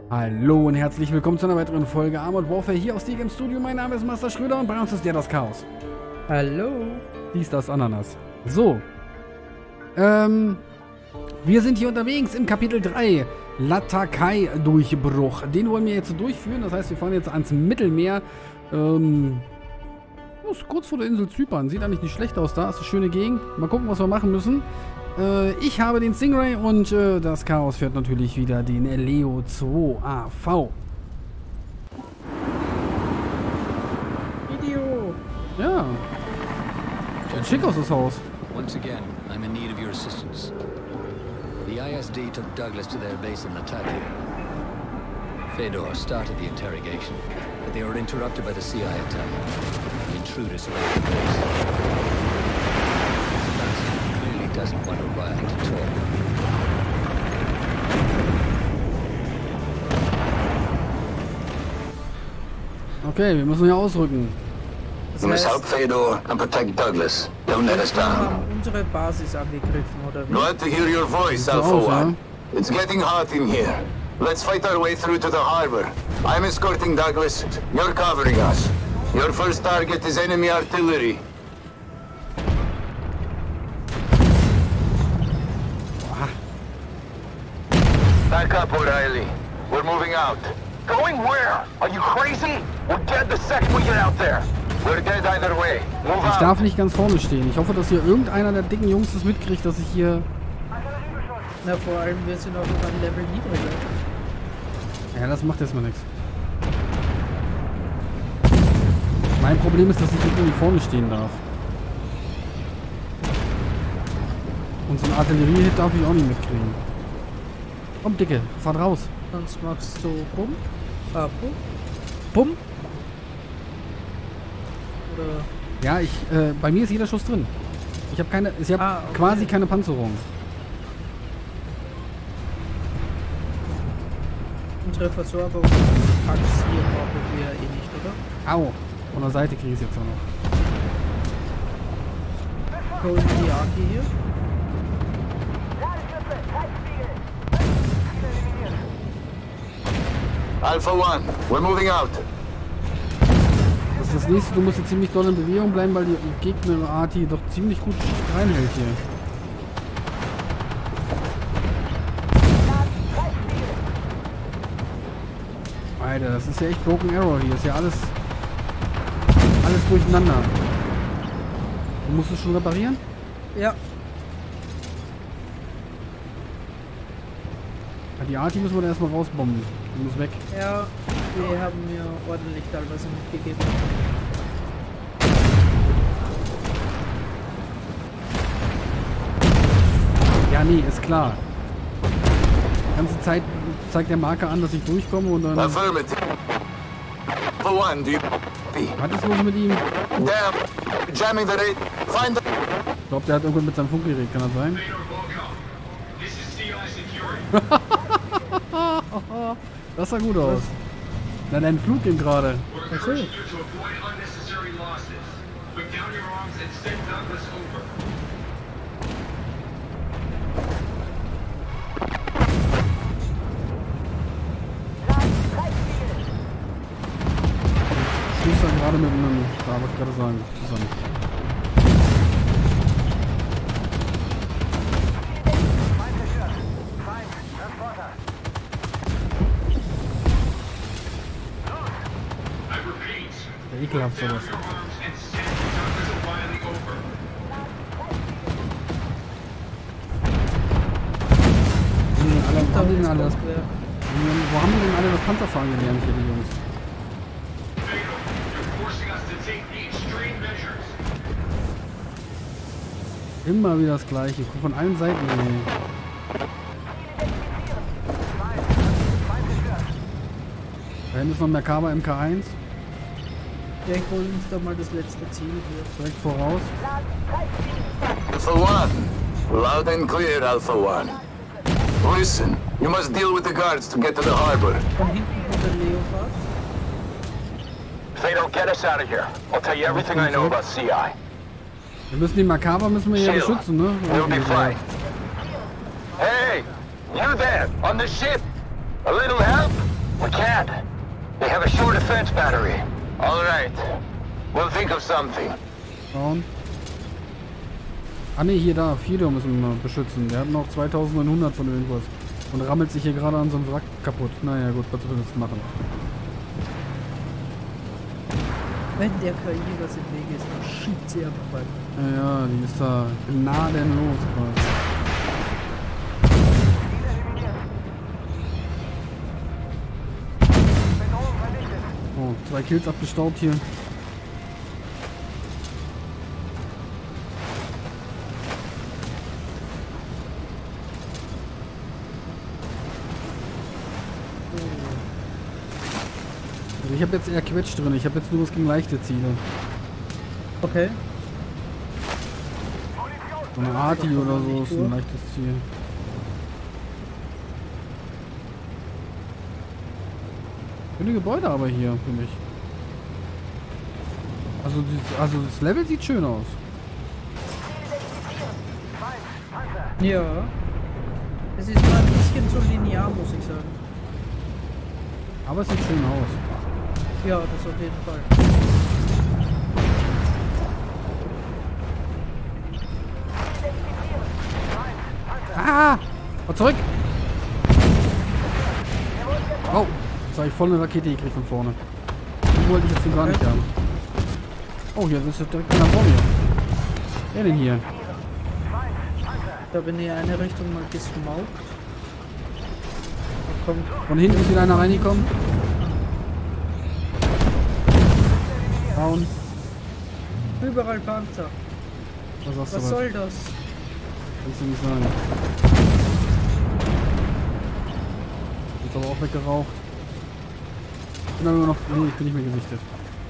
Hallo und herzlich willkommen zu einer weiteren Folge Armored Warfare hier aus Game Studio. Mein Name ist Master Schröder und bei uns ist der das Chaos. Hallo. Dies, das, Ananas. So. Wir sind hier unterwegs im Kapitel 3. Latakai-Durchbruch. Den wollen wir jetzt durchführen. Das heißt, wir fahren jetzt ans Mittelmeer. Ist kurz vor der Insel Zypern. Sieht eigentlich nicht schlecht aus da. Ist eine schöne Gegend. Mal gucken, was wir machen müssen. Ich habe den Stingray und das Chaos fährt natürlich wieder den Leo 2 AV. Video. Ja. Sieht schick aus, das Haus. Once again, I'm in need of your assistance. The ISD took Douglas to their base in Latakia. Fedor started the interrogation, but they were interrupted by the CI attack. The intruders surrounded the base. Sebastian clearly doesn't want O'Reilly to talk. Okay, wir müssen hier ausrücken. Das You must heißt, help Fedor and protect Douglas. Don't let us wir down. haben unsere Basis angegriffen, oder wie? Glad to hear your voice, So Alpha also. One. It's getting hot in here. Let's fight our way through to the harbor. I'm escorting Douglas. You're covering us. Your first target is enemy artillery. Back up, O'Reilly. We're moving out. Going where? Are you crazy? We're dead the second we get out there. We're dead either way. Move Ich out. darf nicht ganz vorne stehen. Ich hoffe, dass hier irgendeiner der dicken Jungs das mitkriegt, dass ich hier... Na, vor allem, wir sind auch noch ein Level niedriger. Ja, das macht erstmal nichts. Mein Problem ist, dass ich irgendwie vorne stehen darf. Und so ein Artillerie-Hit darf ich auch nicht mitkriegen. Komm, Dicke, fahr raus. Sonst machst du Bumm. Bumm. Bumm. Oder... Ja, bei mir ist jeder Schuss drin. Ich habe okay. quasi keine Panzerung. Unsere Versorgung Tanks hier brauchen wir eh nicht, oder? Au, von der Seite kriege ich es jetzt auch noch. Holen die Aki hier. Alpha One, we're moving out. Das ist das nächste, du musst jetzt ziemlich doll in Bewegung bleiben, weil die Gegner-Arti doch ziemlich gut reinhält hier. Alter, das ist ja echt Broken Arrow hier. Ist ja alles durcheinander. Du musst es schon reparieren? Ja. Ja, die Arti müssen wir da erstmal rausbomben. Die muss weg. Ja, die haben mir ordentlich teilweise mitgegeben. Ja, nee, ist klar. Die ganze Zeit zeigt der Marker an, dass ich durchkomme und dann... Affirmative. Alpha One, do you... Was ist los mit ihm? Damn. Jamming the rate. Find the... Ich glaube, der hat irgendwas mit seinem Funkgerät, kann das sein? Das sah gut aus. Na, dein Flug ging gerade. Achso. Stehst da gerade mit einem... Da wollte ich gerade sagen, zusammen. Ja, ekelhaft sowas. Wo haben die denn alle das Panzerfahren gelernt hier, die Jungs? Immer wieder das Gleiche. Guck von allen Seiten. Ey. Da hinten ist noch Merkaba MK1. Ja, ich hole uns da mal das letzte Ziel hier. Direkt voraus. Alpha One. Loud and clear, Alpha One. Listen, you must deal with the guards to get to the harbor. Von hinten kommt der Leopard. Fedor, get us out of here. I'll tell you everything I know about CI. Wir müssen den Merkaba hier beschützen, ne? We'll be fine. Hey, you there, on the ship. A little help? defense battery. All right. We'll think of something. Schauen. Ah ne, hier da. Fedor müssen wir beschützen. Der hat noch 2900 von irgendwas. Und rammelt sich hier gerade an so einem Wrack kaputt. Naja gut, was soll wir jetzt machen? Wenn der KI was im Weg ist, dann schiebt sie einfach weiter. Ja, die ist da gnadenlos quasi. Oh, 2 Kills abgestaubt hier. Also ich habe jetzt eher Quetsch drin. Ich habe jetzt nur was gegen leichte Ziele. Okay. So eine Arti oder so ist ein leichtes Ziel. Schöne Gebäude aber hier, finde ich. Also das Level sieht schön aus. Ja. Es ist mal ein bisschen zu linear, muss ich sagen. Aber es sieht schön aus. Ja, das auf jeden Fall. Ah! Oh, zurück! Oh! Jetzt habe ich voll eine Rakete gekriegt von vorne. Die wollte ich jetzt gar nicht haben. Oh, hier ist direkt einer vor mir. Wer denn hier? Da bin ich in eine Richtung mal gesmaugt. Da kommt. Von hinten ist wieder einer reingekommen. Down. Überall Panzer. Was sagst Was du soll das? Kannst du nicht sagen. Jetzt aber auch weggeraucht. Ich bin aber immer noch. Nee, ich bin nicht mehr gesichtet.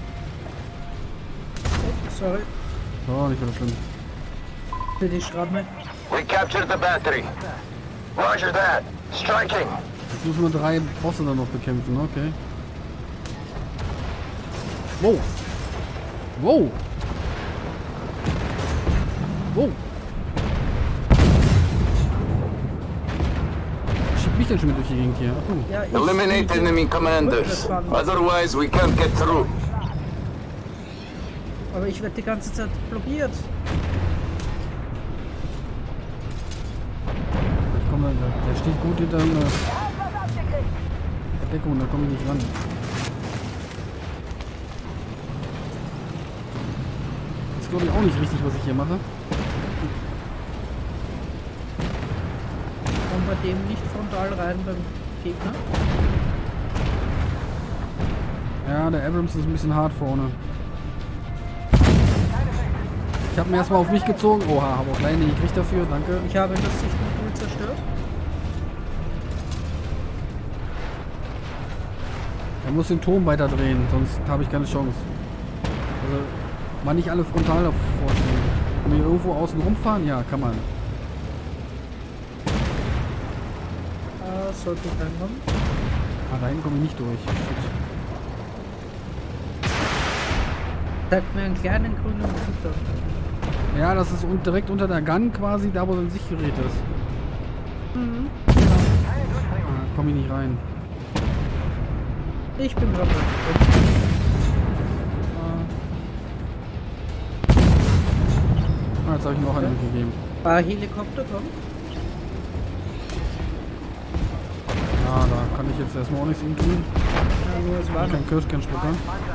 Oh, sorry. So, nicht mehr schlimm. Für die Schramme. We captured the battery. Roger that. Striking. Jetzt müssen wir 3 Bosse dann noch bekämpfen, okay. Wow! Wow! Wow! Schiebt mich denn schon wieder durch die Gegend hier? Achtung. Ja, ich Eliminate enemy commanders. Otherwise, we can't get through. Aber ich werde die ganze Zeit blockiert. Ich komme, der steht gut hinter einer Deckung, da komme ich nicht ran. Das ist glaube ich auch nicht richtig, was ich hier mache. Kommen wir dem nicht frontal rein beim Gegner? Ja, der Abrams ist ein bisschen hart vorne. Ich habe ihn erstmal auf mich gezogen. Oha, habe auch kleine gekriegt dafür, danke. Ich habe das Sichtmodul zerstört. Er muss den Turm weiter drehen, sonst habe ich keine Chance. Also, mal nicht alle frontal davor stehen. Kann man hier irgendwo außen rumfahren? Ja, kann man. Sollte ich reinkommen? Ah, da hinten komme ich nicht durch. Zeigt mir einen kleinen grünen Punkt an. Ja, das ist direkt unter der Gun quasi, da wo sein Sichtgerät ist. Mhm. Ah, komme ich nicht rein. Ich bin gerade Ah, jetzt habe ich noch eine mitgegeben. Helikopter kommt. Ja, da kann ich jetzt erstmal auch nichts tun. Ja, nur es war noch. Kein Kirschkernschlucker.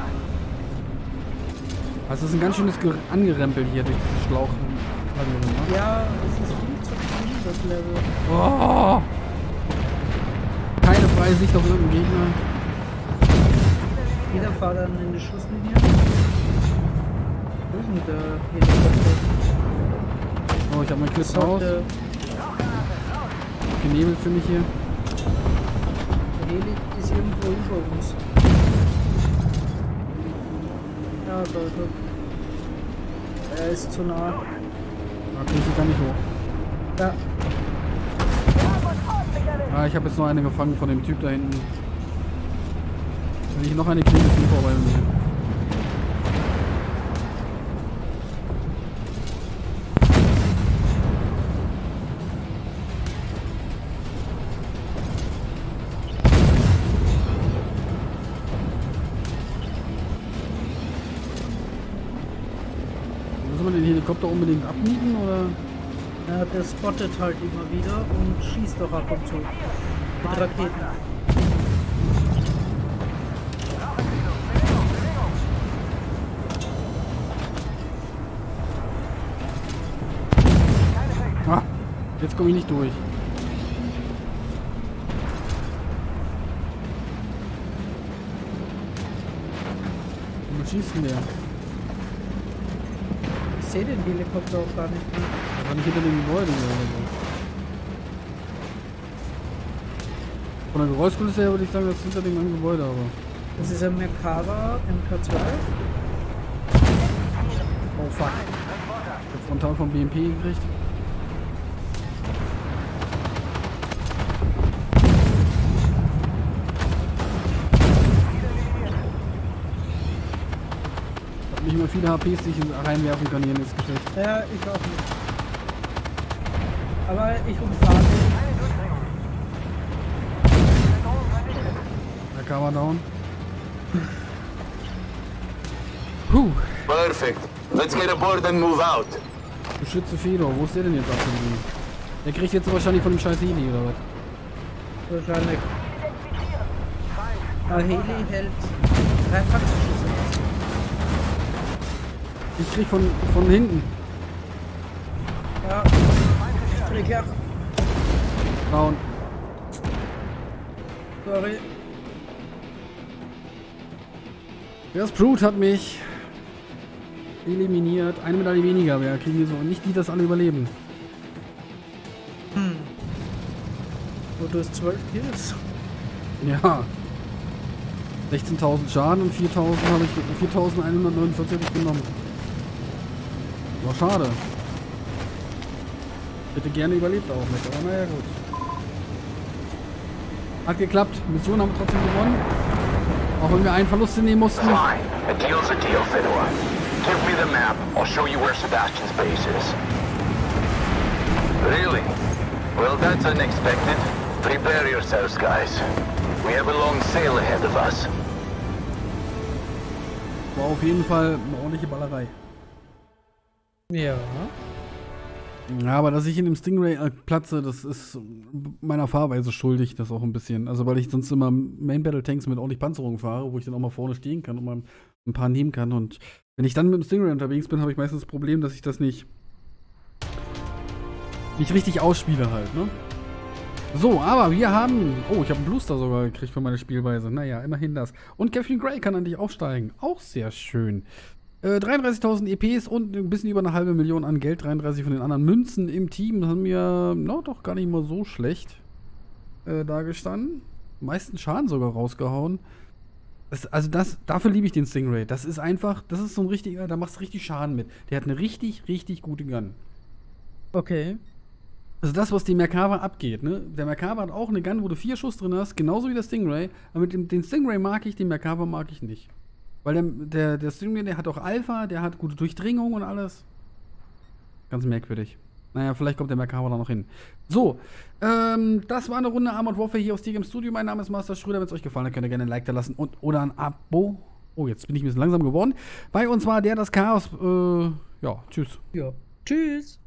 Also es ist ein ganz schönes Angerempel hier durch das Schlauch. Ja, es ist viel zu viel, das Level. Oh! Keine freie Sicht auf irgendeinen Gegner. Jeder fahrt dann in die Schusslinie. Wo ist denn der Helikopter? Oh, ich habe meinen Clip raus. Genebelt für mich hier. Der Heli ist irgendwo über uns. Ja, Leute. Er ist zu nah. Da kriege ich gar nicht hoch. Ja. Ah, ich habe jetzt noch eine gefangen von dem Typ da hinten. Wenn ich noch eine kriege, ist die vorbei mit mir. den Helikopter unbedingt abnieten, oder? Ja, der spottet halt immer wieder und schießt doch ab und zu. Mit Raketen. Ah, jetzt komme ich nicht durch. Wo schießt denn der? Ich sehe den Helikopter auch gar nicht mehr. Der war nicht hinter dem Gebäude oder so. Von der Geräuschkulisse her würde ich sagen, das ist hinter dem Gebäude, aber... Das ist ein Merkava MK2. Oh fuck. Ich hab frontal vom BMP gekriegt. Ich hab nicht mehr viele HPs, die ich reinwerfen kann hier in das Gefecht. Ja, ich auch nicht. Aber ich umfahre den. Da kam er down. Puh. Perfect. Let's get aboard and move out. Beschütze Fedor, wo ist der denn jetzt abgeblieben? Der kriegt jetzt wahrscheinlich von dem scheiß Heli oder was? Wahrscheinlich. Heli hält 3 Panzerschüsse. Ich krieg von hinten. Ja. Strick ab. Down. Sorry. Der Brute hat mich eliminiert. Eine Medaille weniger. Wir kriegen hier so nicht die, das alle überleben. Wo du hast 12 Kills. Ja. 16.000 Schaden und 4.149 habe ich genommen. War schade. Hätte gerne überlebt auch mit, aber naja gut. Hat geklappt. Mission haben wir trotzdem gewonnen. Auch wenn wir einen Verlust nehmen mussten. Fine. A deal's a deal, Fedor. Give me the map. I'll show you where Sebastian's base is. Really? Well, that's unexpected. Prepare yourselves, guys. We have a long sail ahead of us. War auf jeden Fall eine ordentliche Ballerei. Ja. Ja, aber dass ich in dem Stingray platze, das ist meiner Fahrweise schuldig, das auch ein bisschen. Also weil ich sonst immer Main Battle Tanks mit ordentlich Panzerung fahre, wo ich dann auch mal vorne stehen kann und mal ein paar nehmen kann. Und wenn ich dann mit dem Stingray unterwegs bin, habe ich meistens das Problem, dass ich das nicht richtig ausspiele halt, ne? So, aber wir haben... Oh, ich habe einen Booster sogar gekriegt für meine Spielweise. Naja, immerhin das. Und Catherine Grey kann an dich aufsteigen. Auch sehr schön. 33.000 EPs und ein bisschen über eine halbe Million an Geld. 33 von den anderen Münzen im Team. Haben wir doch gar nicht mal so schlecht da gestanden. Meisten Schaden sogar rausgehauen. Dafür liebe ich den Stingray. Das ist einfach, das ist so ein richtiger, da machst du richtig Schaden mit. Der hat eine richtig, richtig gute Gun. Okay. Also das, was die Merkava abgeht, ne? Der Merkava hat auch eine Gun, wo du 4 Schuss drin hast, genauso wie der Stingray. Aber mit den Stingray mag ich, den Merkava mag ich nicht. Weil der Stingray, der hat auch Alpha, der hat gute Durchdringung und alles. Ganz merkwürdig. Naja, vielleicht kommt der Merkava da noch hin. So, das war eine Runde Armored Warfare hier aus TGM Studio. Mein Name ist Master Schröder. Wenn es euch gefallen hat, könnt ihr gerne ein Like da lassen oder ein Abo. Oh, jetzt bin ich ein bisschen langsam geworden. Bei uns war das Chaos. Ja, tschüss. Ja. Tschüss.